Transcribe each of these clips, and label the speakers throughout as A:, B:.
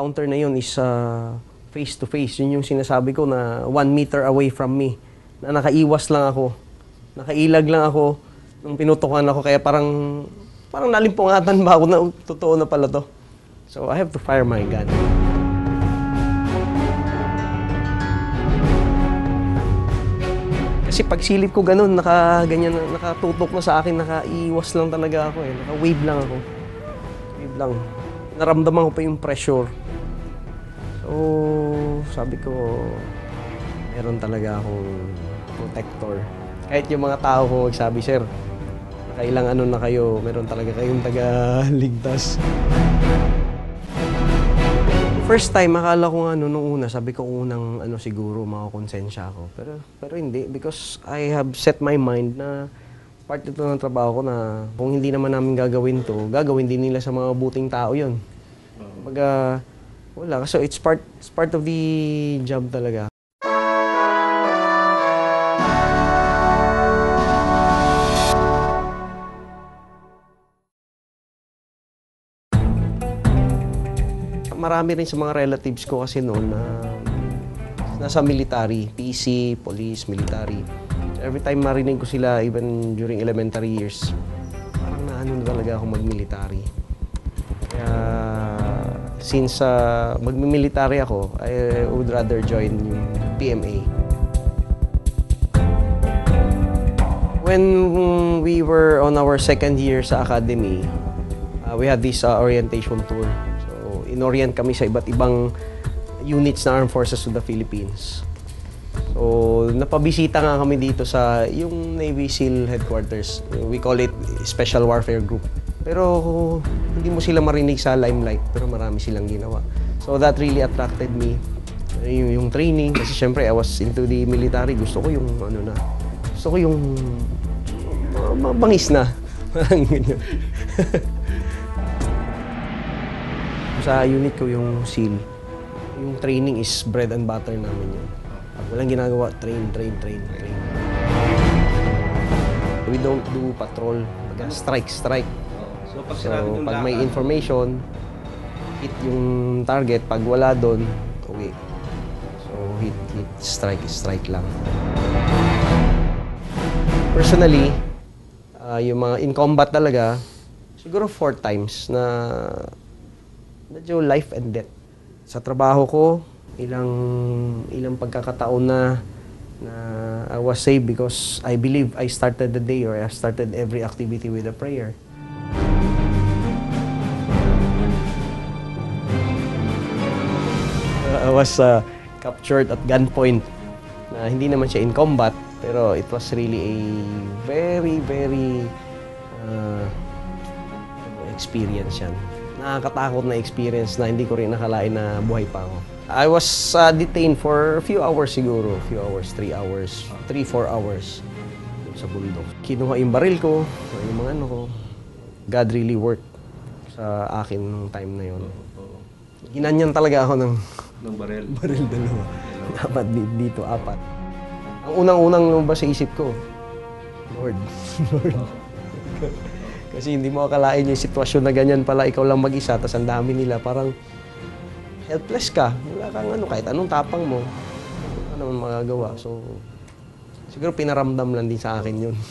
A: encounter na yun is face to face. Yun yung sinasabi ko na 1 meter away from me. Na nakaiwas lang ako. Nakailag lang ako nung pinutukan ako. Kaya parang nalimpungatan ba ako na totoo na pala to. So I have to fire my gun. Kasi pagsilip ko ganun, ganyan, nakatutok na sa akin, nakaiwas lang talaga ako eh. Naka-wave lang ako. Wave lang. Naramdaman ko pa yung pressure. So, sabi ko, meron talaga akong protector. Kahit yung mga tao ko magsabi, sir, nakailang ano na kayo, meron talaga kayong taga-ligtas. First time, akala ko nga nung una, sabi ko unang siguro makakonsensya ako. Pero hindi, because I have set my mind na part ito ng trabaho ko na kung hindi naman namin gagawin to, gagawin din nila sa mga buting tao yun. Kumbaga, wala. So it's part of the job talaga. Marami rin sa mga relatives ko kasi noon na nasa military, PC, police, military. Every time marinig ko sila, even during elementary years, parang naano na talaga ako mag-military. Kaya since mag-military ako, I would rather join yung PMA. When we were on our second year sa academy, we had this orientation tour. Inorient kami sa iba't ibang units na Armed Forces of the Philippines. So, napabisita nga kami dito sa yung Navy SEAL headquarters. We call it Special Warfare Group. Pero hindi mo sila marinig sa limelight, pero marami silang ginawa. So, that really attracted me. Yung training, kasi syempre I was into the military. Gusto ko yung gusto ko yung mabangis na. Parang ganyan. Sa unit ko yung SEAL, yung training is bread and butter namin yun. Pag walang ginagawa, train. We don't do patrol, strike. So pag may information, hit yung target. Pag wala doon, uwi. So hit, strike lang. Personally, yung mga in combat talaga, siguro 4 times na medyo life and death. Sa trabaho ko, ilang pagkakataon na I was saved because I believe I started the day or I started every activity with a prayer. I was captured at gunpoint. Hindi naman siya in combat, pero it was really a very experience yan. Nakakatakot na experience na hindi ko rin nakalain na buhay pa ako. I was detained for a few hours siguro. 3 hours, 4 hours sa bundok. Kinuha yung baril ko, yung mga ano ko. God really worked sa akin nung time na yun. Ginanyan talaga ako ng baril. Baril 2. Dapat dito 4. Ang unang lumabas sa isip ko, Lord. Kasi hindi mo akalain yung sitwasyon na ganyan pala, ikaw lang mag-isa, tas ang dami nila, parang helpless ka. Wala kang kahit anong tapang mo, ano naman magagawa. So, siguro pinaramdam lang din sa akin yun.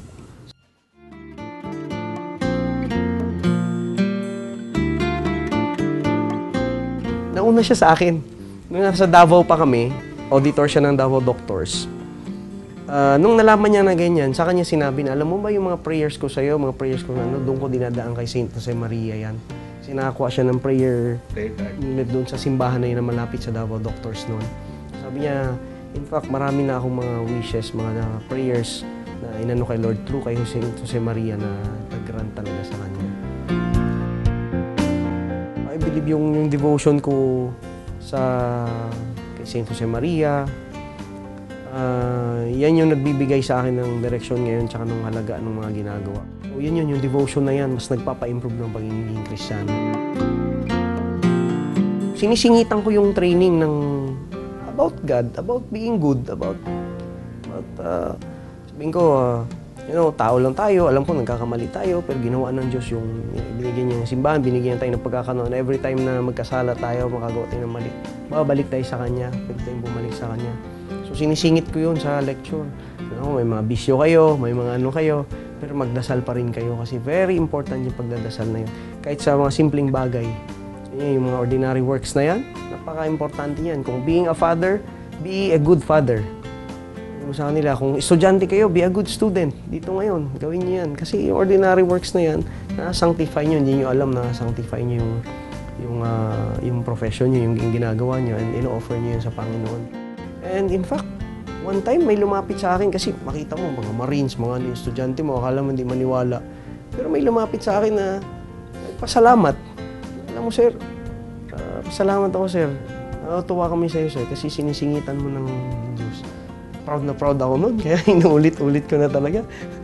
A: Nauna siya sa akin. Nung nasa Davao pa kami, auditor siya ng Davao Doctors. Nung nalaman niya na ganyan, sa kanya sinabi na, alam mo ba yung mga prayers ko sa'yo, mga prayers ko doon ko dinadaan kay Saint Jose Maria yan. Sinakakuha siya ng prayer unit doon sa simbahan na yun na malapit sa Davao Doctors noon. Sabi niya, in fact, marami na akong mga wishes, mga prayers na inano kay Lord through kay Saint Jose Maria na nag-grant talaga sa kanya. I believe yung devotion ko kay Saint Jose Maria, yan yung nagbibigay sa akin ng direksyon ngayon tsaka ng halaga ng mga ginagawa. So yan yung devotion na yan, mas nagpapa-improve ng pagiging Kristiyano. Sinisingitan ko yung training about God, about being good, about sabihin ko, Tao lang tayo, alam ko nagkakamali tayo, pero ginawa ng Diyos yung binigyan niya ng simbahan, binigyan tayo ng pagkakataon. Every time na magkasala tayo, makagawa tayo ng mali, babalik tayo sa Kanya, pwede tayong bumalik sa Kanya. So sinisingit ko yun sa lecture. May mga bisyo kayo, may mga ano kayo, pero magdasal pa rin kayo kasi very important yung pagdadasal na yun. Kahit sa mga simpleng bagay, yung mga ordinary works na yan, napaka-importante yan. Kung being a father, be a good father. Sa kanila, kung estudyante kayo, be a good student. Dito ngayon, gawin niyo yan. Kasi yung ordinary works na yan, na-sanctify niyo, hindi niyo alam na sanctify niyo yung profession niyo, yung ginagawa niyo, and ino-offer niyo yun sa Panginoon. And in fact, one time may lumapit sa akin kasi makita mo, mga Marines, mga estudyante mo, akala mo hindi maniwala. Pero may lumapit sa akin na pasalamat. Alam mo, sir, pasalamat ako, sir. Tuwa kami sa iyo, sir, kasi sinisingitan mo ng Diyos. Proud na proud ako nun, kaya inuulit-ulit ko na talaga.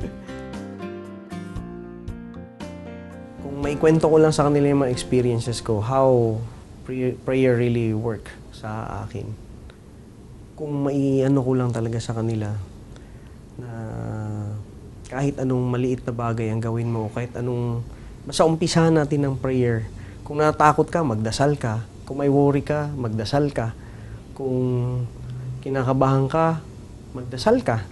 A: Kung maikwento ko lang sa kanila yung mga experiences ko, how prayer really work sa akin. Kung maiano ko lang talaga sa kanila, na kahit anong maliit na bagay ang gawin mo, kahit anong, basta umpisahan natin ng prayer. Kung natatakot ka, magdasal ka. Kung may worry ka, magdasal ka. Kung kinakabahan ka, magdasal ka.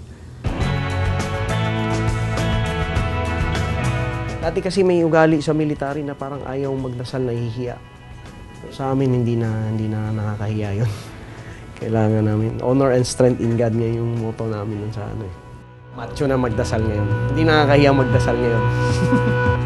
A: Dati kasi may ugali sa military na parang ayaw magdasal, nahihiya. Sa amin, hindi na nakakahiya yun. Kailangan namin. Honor and strength in God nga yung motto namin nun sa ano eh. Macho na magdasal ngayon. Hindi nakakahiya magdasal ngayon.